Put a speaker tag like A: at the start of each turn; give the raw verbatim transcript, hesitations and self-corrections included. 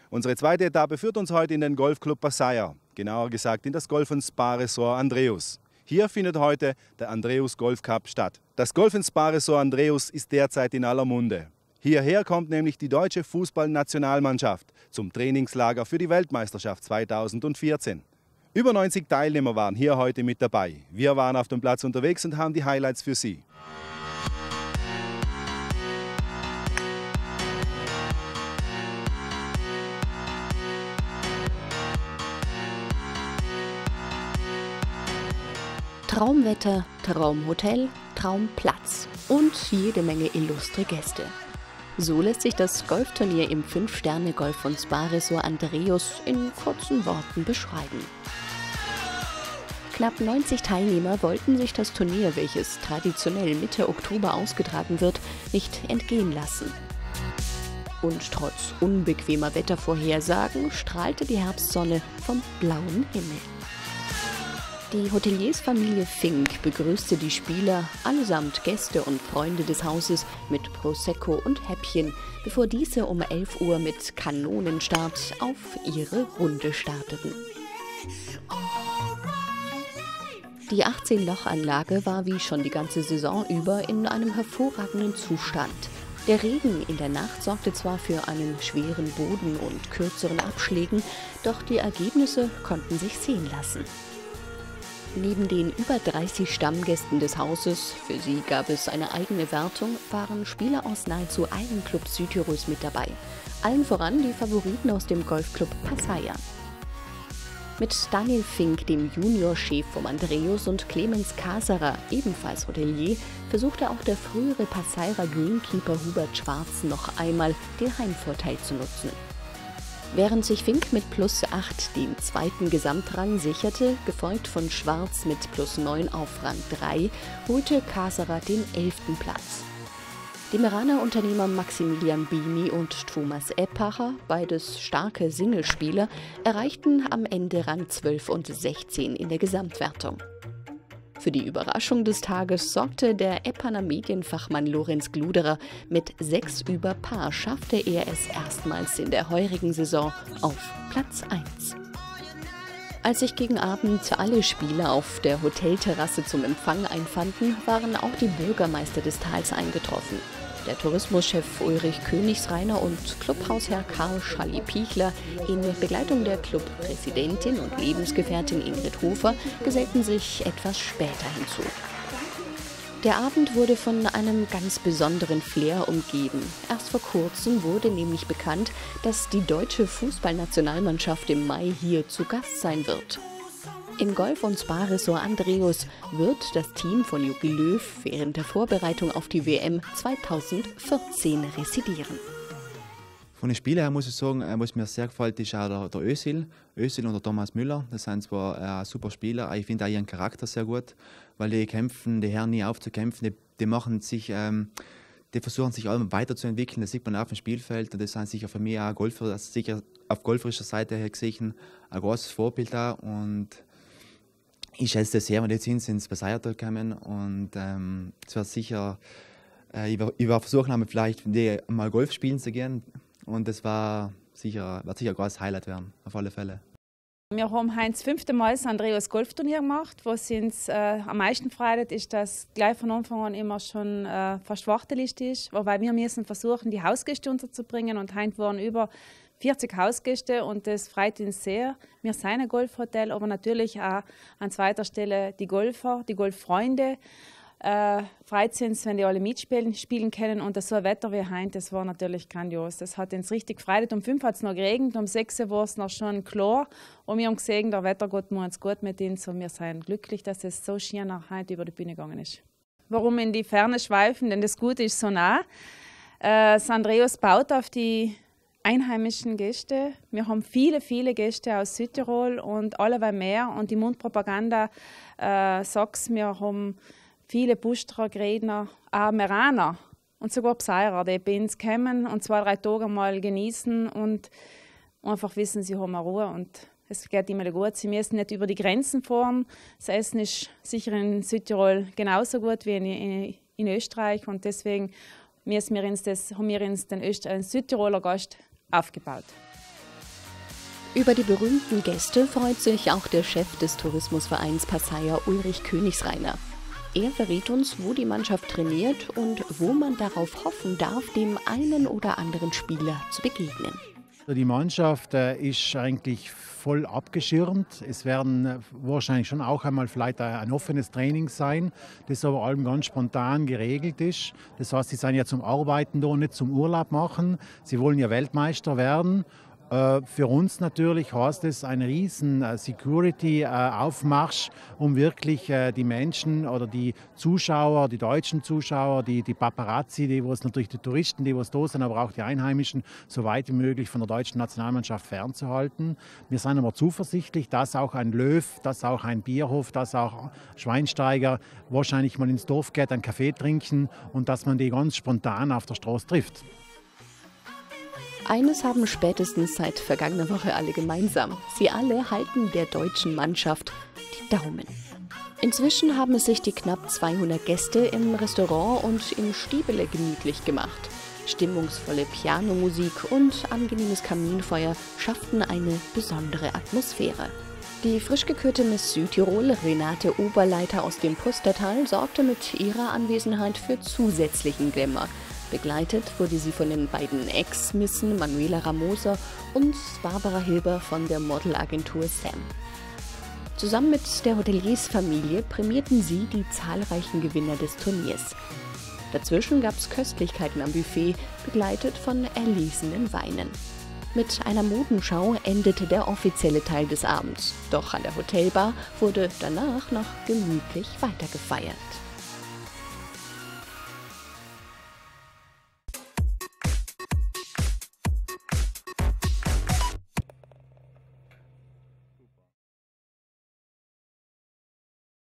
A: Unsere zweite Etappe führt uns heute in den Golfclub Passaia, genauer gesagt in das Golf- und Spa-Resort Andreus. Hier findet heute der Andreus Golf Cup statt. Das Golf- und Spa-Resort Andreus ist derzeit in aller Munde. Hierher kommt nämlich die deutsche Fußballnationalmannschaft zum Trainingslager für die Weltmeisterschaft zweitausendvierzehn. Über neunzig Teilnehmer waren hier heute mit dabei. Wir waren auf dem Platz unterwegs und haben die Highlights für Sie.
B: Traumwetter, Traumhotel, Traumplatz und jede Menge illustre Gäste. So lässt sich das Golfturnier im fünf Sterne Golf- und Spa-Resort Andreus in kurzen Worten beschreiben. Knapp neunzig Teilnehmer wollten sich das Turnier, welches traditionell Mitte Oktober ausgetragen wird, nicht entgehen lassen. Und trotz unbequemer Wettervorhersagen strahlte die Herbstsonne vom blauen Himmel. Die Hoteliersfamilie Fink begrüßte die Spieler, allesamt Gäste und Freunde des Hauses, mit Prosecco und Häppchen, bevor diese um elf Uhr mit Kanonenstart auf ihre Runde starteten. Die achtzehn Loch Anlage war wie schon die ganze Saison über in einem hervorragenden Zustand. Der Regen in der Nacht sorgte zwar für einen schweren Boden und kürzeren Abschlägen, doch die Ergebnisse konnten sich sehen lassen. Neben den über dreißig Stammgästen des Hauses, für sie gab es eine eigene Wertung, waren Spieler aus nahezu allen Clubs Südtirols mit dabei. Allen voran die Favoriten aus dem Golfclub Passaia. Mit Daniel Fink, dem Juniorchef vom Andreus, und Clemens Kaserer, ebenfalls Hotelier, versuchte auch der frühere Passaier Greenkeeper Hubert Schwarz noch einmal den Heimvorteil zu nutzen. Während sich Fink mit plus acht den zweiten Gesamtrang sicherte, gefolgt von Schwarz mit plus neun auf Rang drei, holte Kaserer den elften Platz. Die Meraner Unternehmer Maximilian Bini und Thomas Eppacher, beides starke Singlespieler, erreichten am Ende Rang zwölf und sechzehn in der Gesamtwertung. Für die Überraschung des Tages sorgte der Eppaner Medienfachmann Lorenz Gluderer. Mit sechs über Paar schaffte er es erstmals in der heurigen Saison auf Platz eins. Als sich gegen Abend alle Spieler auf der Hotelterrasse zum Empfang einfanden, waren auch die Bürgermeister des Tals eingetroffen. Der Tourismuschef Ulrich Königsreiner und Clubhausherr Karl Schalli Pichler in Begleitung der Clubpräsidentin und Lebensgefährtin Ingrid Hofer gesellten sich etwas später hinzu. Der Abend wurde von einem ganz besonderen Flair umgeben. Erst vor kurzem wurde nämlich bekannt, dass die deutsche Fußballnationalmannschaft im Mai hier zu Gast sein wird. Im Golf- und Spa-Resort Andreus wird das Team von Jogi Löw während der Vorbereitung auf die W M zweitausendvierzehn residieren.
C: Von den Spielern her muss ich sagen, was mir sehr gefällt, ist auch der, der Özil. Özil und der Thomas Müller, das sind zwar äh, super Spieler, aber ich finde auch ihren Charakter sehr gut, weil die kämpfen, die hören nie auf zu kämpfen, die, die machen sich, ähm, die versuchen sich auch weiterzuentwickeln, das sieht man auf dem Spielfeld und das sind sicher für mich auch Golfer, das ist sicher auf golferischer Seite her gesehen ein großes Vorbild auch und ich schätze das sehr, wenn die jetzt hin sind ins Passaia gekommen und ähm, es wird sicher, äh, ich werde versuchen, vielleicht mit denen mal Golf spielen zu gehen und das war sicher, wird sicher ein großes Highlight werden, auf alle Fälle.
D: Wir haben heute das fünfte Mal das Andreus Golfturnier gemacht. Was uns äh, am meisten freut, ist, dass gleich von Anfang an immer schon äh, fast Warteliste ist, weil wir müssen versuchen, die Hausgäste unterzubringen und heute waren über vierzig Hausgäste und das freut uns sehr. Wir sind ein Golfhotel, aber natürlich auch an zweiter Stelle die Golfer, die Golffreunde. Äh, freut uns, wenn die alle mitspielen spielen können und so ein Wetter wie heute, das war natürlich grandios. Das hat uns richtig gefreut. Um fünf hat es noch geregnet, um sechs war es noch schon klar und wir haben gesehen, der Wettergott muss uns gut mit uns und wir sind glücklich, dass es so schön nach heute über die Bühne gegangen ist. Warum in die Ferne schweifen? Denn das Gute ist so nah. Äh, das Andreus baut auf die einheimischen Gäste. Wir haben viele, viele Gäste aus Südtirol und alle mehr. Und die Mundpropaganda äh, sagt, wir haben viele Bustrer, Gredner, auch Meraner und sogar Pseirer, die bei uns kommen und zwei, drei Tage mal genießen und einfach wissen, sie haben Ruhe und es geht immer gut. Sie müssen nicht über die Grenzen fahren. Das Essen ist sicher in Südtirol genauso gut wie in, in, in Österreich und deswegen müssen wir uns das, haben wir uns den, Öster, den Südtiroler Gast aufgebaut.
B: Über die berühmten Gäste freut sich auch der Chef des Tourismusvereins Passaia, Ulrich Königsreiner. Er verrät uns, wo die Mannschaft trainiert und wo man darauf hoffen darf, dem einen oder anderen Spieler zu begegnen.
E: Die Mannschaft äh, ist eigentlich voll abgeschirmt. Es werden äh, wahrscheinlich schon auch einmal vielleicht ein offenes Training sein, das aber allem ganz spontan geregelt ist. Das heißt, sie sind ja zum Arbeiten da, nicht zum Urlaub machen. Sie wollen ja Weltmeister werden. Für uns natürlich heißt es ein riesen Security-Aufmarsch, um wirklich die Menschen oder die Zuschauer, die deutschen Zuschauer, die, die Paparazzi, die was natürlich die Touristen, die was da sind, aber auch die Einheimischen, so weit wie möglich von der deutschen Nationalmannschaft fernzuhalten. Wir sind aber zuversichtlich, dass auch ein Löw, dass auch ein Bierhof, dass auch Schweinsteiger wahrscheinlich mal ins Dorf geht, einen Kaffee trinken und dass man die ganz spontan auf der Straße trifft.
B: Eines haben spätestens seit vergangener Woche alle gemeinsam. Sie alle halten der deutschen Mannschaft die Daumen. Inzwischen haben es sich die knapp zweihundert Gäste im Restaurant und im Stiebele gemütlich gemacht. Stimmungsvolle Pianomusik und angenehmes Kaminfeuer schafften eine besondere Atmosphäre. Die frisch gekürte Miss Südtirol, Renate Oberleiter aus dem Pustertal, sorgte mit ihrer Anwesenheit für zusätzlichen Glamour. Begleitet wurde sie von den beiden Ex-Missen Manuela Ramosa und Barbara Hilber von der Modelagentur Sam. Zusammen mit der Hoteliersfamilie prämierten sie die zahlreichen Gewinner des Turniers. Dazwischen gab es Köstlichkeiten am Buffet, begleitet von erlesenen Weinen. Mit einer Modenschau endete der offizielle Teil des Abends. Doch an der Hotelbar wurde danach noch gemütlich weitergefeiert.